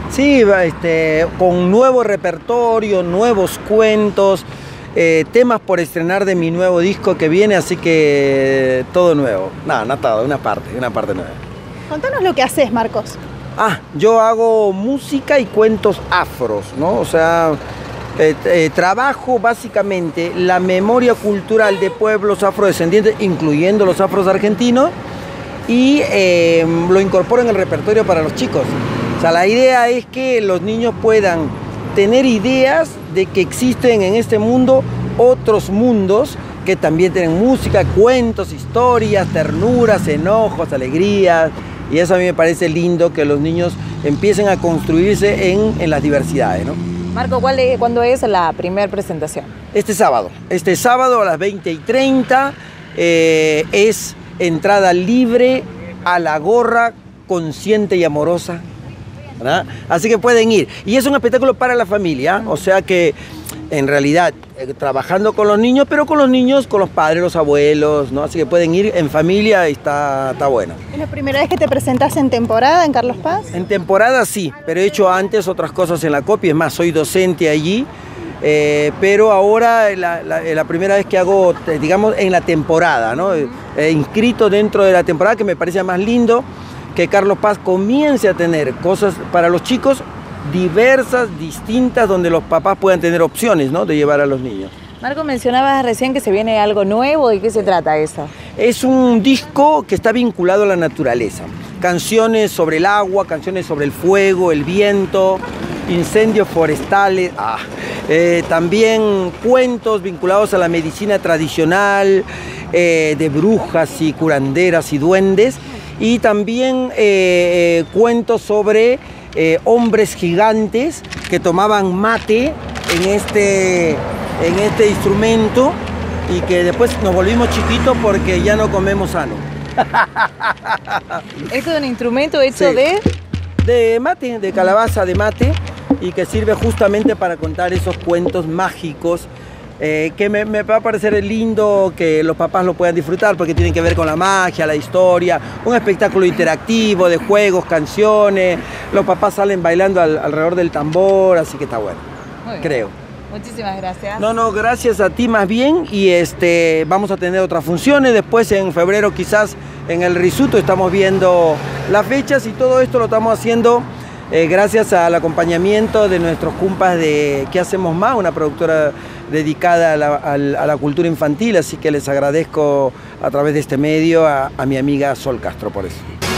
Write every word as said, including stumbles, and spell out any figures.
Sí, este, con nuevo repertorio, nuevos cuentos, eh, temas por estrenar de mi nuevo disco que viene, así que todo nuevo. No, no todo, una parte, una parte nueva. Contanos lo que haces, Marcos. Ah, yo hago música y cuentos afros, ¿no? O sea, eh, eh, trabajo básicamente la memoria cultural de pueblos afrodescendientes, incluyendo los afros argentinos, y eh, lo incorporo en el repertorio para los chicos. O sea, la idea es que los niños puedan tener ideas de que existen en este mundo otros mundos que también tienen música, cuentos, historias, ternuras, enojos, alegrías. Y eso a mí me parece lindo, que los niños empiecen a construirse en, en las diversidades, ¿no? Marco, ¿cuál es, ¿cuándo es la primera presentación? Este sábado. Este sábado a las veinte y treinta eh, es entrada libre a La Gorra Consciente y Amorosa, ¿verdad? Así que pueden ir. Y es un espectáculo para la familia, o sea que en realidad eh, trabajando con los niños, pero con los niños, con los padres, los abuelos, ¿no? Así que pueden ir en familia y está, está bueno. ¿Es la primera vez que te presentás en temporada en Carlos Paz? En temporada sí, pero he hecho antes otras cosas en la copia, es más, soy docente allí, eh, pero ahora la, la, la primera vez que hago, digamos, en la temporada, ¿no? Uh-huh. eh, inscrito dentro de la temporada, que me parece más lindo que Carlos Paz comience a tener cosas para los chicos diversas, distintas, donde los papás puedan tener opciones, ¿no?, de llevar a los niños. Marco, mencionabas recién que se viene algo nuevo. ¿De qué se trata eso? Es un disco que está vinculado a la naturaleza. Canciones sobre el agua, canciones sobre el fuego, el viento, incendios forestales, ah, eh, también cuentos vinculados a la medicina tradicional, eh, de brujas y curanderas y duendes, y también eh, cuentos sobre eh, hombres gigantes que tomaban mate en este, en este instrumento y que después nos volvimos chiquitos porque ya no comemos sano. ¿Esto es un instrumento hecho sí. de...? De mate, de calabaza de mate, y que sirve justamente para contar esos cuentos mágicos, eh, que me, me va a parecer lindo que los papás lo puedan disfrutar porque tienen que ver con la magia, la historia, un espectáculo interactivo de juegos, canciones, los papás salen bailando al, alrededor del tambor, así que está bueno, creo. Muchísimas gracias. No, no, gracias a ti más bien, y este, vamos a tener otras funciones, después en febrero quizás en el Risuto estamos viendo las fechas, y todo esto lo estamos haciendo eh, gracias al acompañamiento de nuestros compas de ¿Qué Hacemos Más?, una productora dedicada a la, a, a la cultura infantil, así que les agradezco a través de este medio a, a mi amiga Sol Castro por eso.